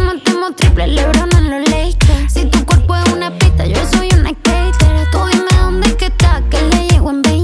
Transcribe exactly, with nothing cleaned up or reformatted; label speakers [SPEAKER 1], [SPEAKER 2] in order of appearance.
[SPEAKER 1] metemos triple, LeBron en los Lakers. Si tu cuerpo es una pista, yo soy una skater. Tú dime dónde es que está, que le llego en veinte.